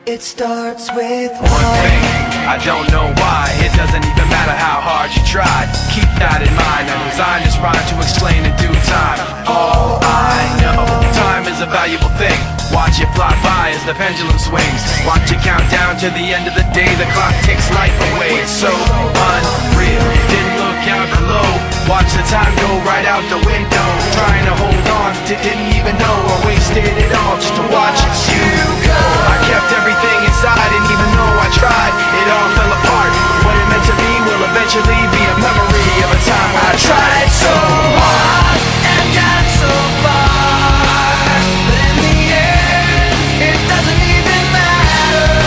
It starts with one thing, I don't know why. It doesn't even matter how hard you tried. Keep that in mind. I designed this rhyme to explain in due time. All I know, time is a valuable thing. Watch it fly by as the pendulum swings. Watch it count down to the end of the day. The clock takes life away. It's so unreal. Didn't look out below. Watch the time go right out the window. Trying to hold on, didn't even know I wasted it all just to watch you go. I kept everything